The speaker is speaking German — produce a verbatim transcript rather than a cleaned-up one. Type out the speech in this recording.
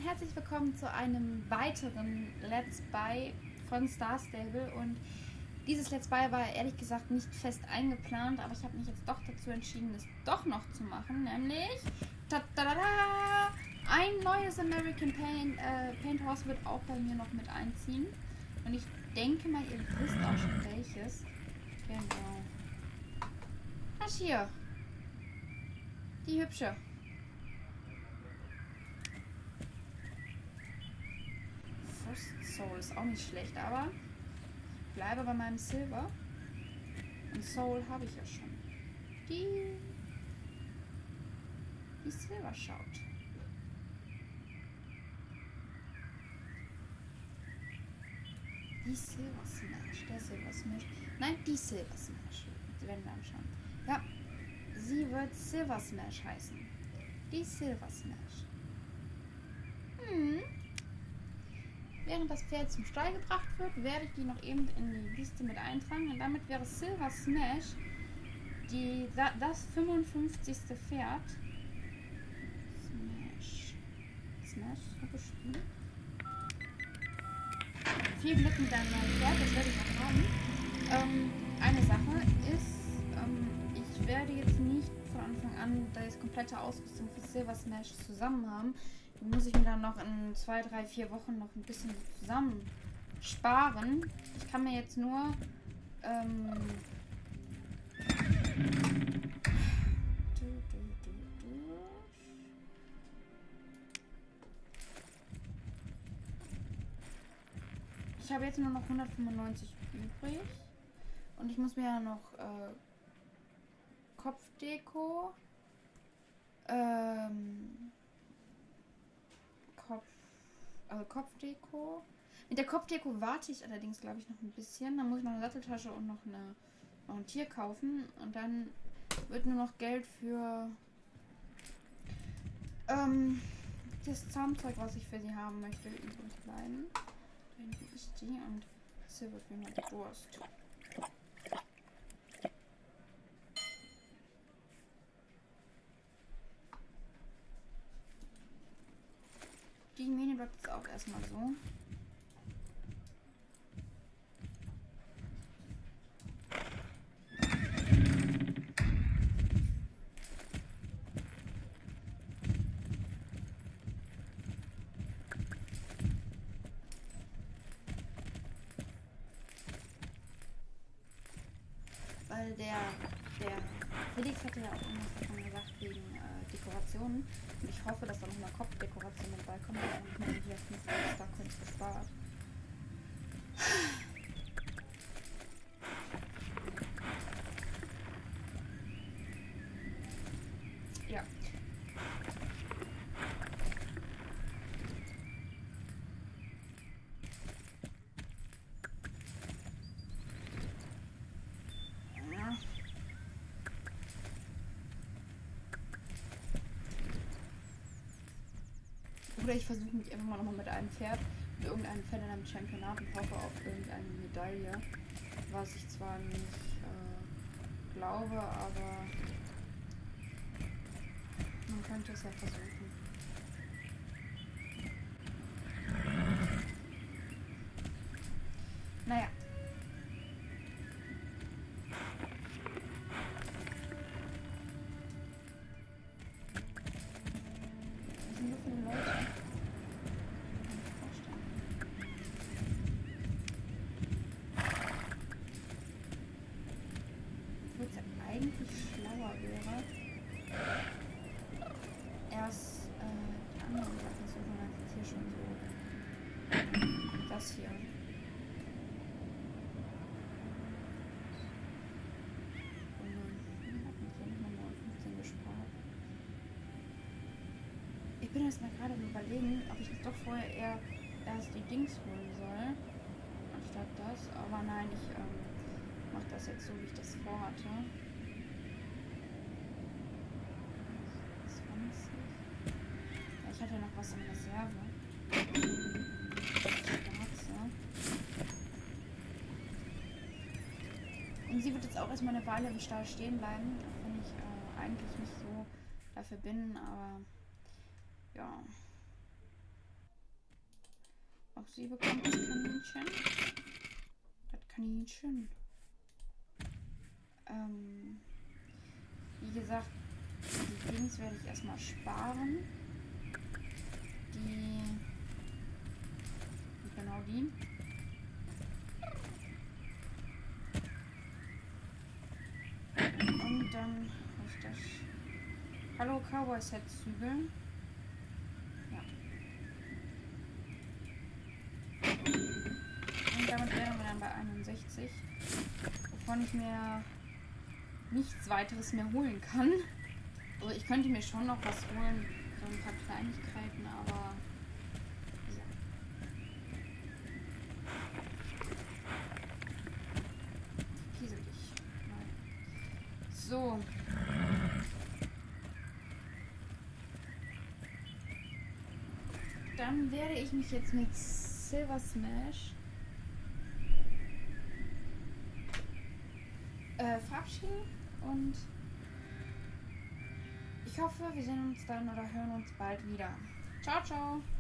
herzlich willkommen zu einem weiteren Let's Buy von Star Stable. Und dieses Let's Buy war ehrlich gesagt nicht fest eingeplant, aber ich habe mich jetzt doch dazu entschieden, es doch noch zu machen, nämlich ta -ta -ta -ta, ein neues American Paint, äh, Paint House wird auch bei mir noch mit einziehen. Und ich denke mal, ihr wisst auch schon welches. Genau. Das hier. Die hübsche. First Soul ist auch nicht schlecht, aber ich bleibe bei meinem Silver. Und Soul habe ich ja schon. Die, die Silver schaut. Die Silver Smash. Der Silver Smash. Nein, die Silver Smash. Die werden wir anschauen. Ja, sie wird Silver Smash heißen. Die Silver Smash. Hm. Während das Pferd zum Stall gebracht wird, werde ich die noch eben in die Liste mit eintragen. Und damit wäre Silver Smash die, das fünfundfünfzigste Pferd. Smash. Smash, so bestimmt. Viel Glück mit deinem neuen Pferd, das werde ich noch haben. Ähm, eine Sache ist, ähm, ich werde jetzt nicht von Anfang an das komplette Ausrüstung für Silver Smash zusammen haben. Die muss ich mir dann noch in zwei, drei, vier Wochen noch ein bisschen zusammen sparen. Ich kann mir jetzt nur ähm, ich habe jetzt nur noch hundertfünfundneunzig übrig und ich muss mir ja noch äh, Kopfdeko ähm, Kopf, also Kopfdeko. Mit der Kopfdeko warte ich allerdings, glaube ich, noch ein bisschen. Dann muss ich noch eine Satteltasche und noch, eine, noch ein Tier kaufen. Und dann wird nur noch Geld für ähm, das Zahnzeug, was ich für sie haben möchte, übrig bleiben. Dann nehme ich die und sie wird mir mal Durst. Die Mine bleibt jetzt auch erstmal so. Weil der, der Felix hatte ja auch irgendwas davon gesagt wegen äh, Dekorationen. Und ich hoffe, dass da noch eine Kopfdekoration dabei kommt. Weil dann haben wir hier fünf Star Coins gespart. Ja. Oder ich versuche mich einfach mal nochmal mit einem Pferd, mit irgendeinem Pferd in einem Championat und hoffe auf irgendeine Medaille. Was ich zwar nicht äh, glaube, aber man könnte es ja versuchen. Naja. Was sind so viele Leute? Eigentlich schlauer wäre, erst äh, die anderen Sachen zu holen, als hier schon so das hier. Und dann hat mich hier nochmal neunundfünfzig gespart. Ich bin jetzt mal gerade am Überlegen, ob ich doch vorher eher erst die Dings holen soll, anstatt das. Aber nein, ich ähm, mache das jetzt so, wie ich das vorhatte. Ich hatte noch was in Reserve. Und sie wird jetzt auch erstmal eine Weile im Stall stehen bleiben, auch wenn ich äh, eigentlich nicht so dafür bin, aber ja. sie bekommt das Kaninchen. Das Kaninchen. Ähm, wie gesagt, die Dings werde ich erstmal sparen. Die. Genau die. Und dann richtig. Hallo Cowboy Set Zügel. Ja. Und damit wären wir dann bei einundsechzig. Wovon ich mir nichts weiteres mehr holen kann. Also ich könnte mir schon noch was holen. So ein paar Kleinigkeiten, aber. Ja. Kiesel dich. So. Dann werde ich mich jetzt mit Silver Smash äh, verabschieden und ich hoffe, wir sehen uns dann oder hören uns bald wieder. Ciao, ciao!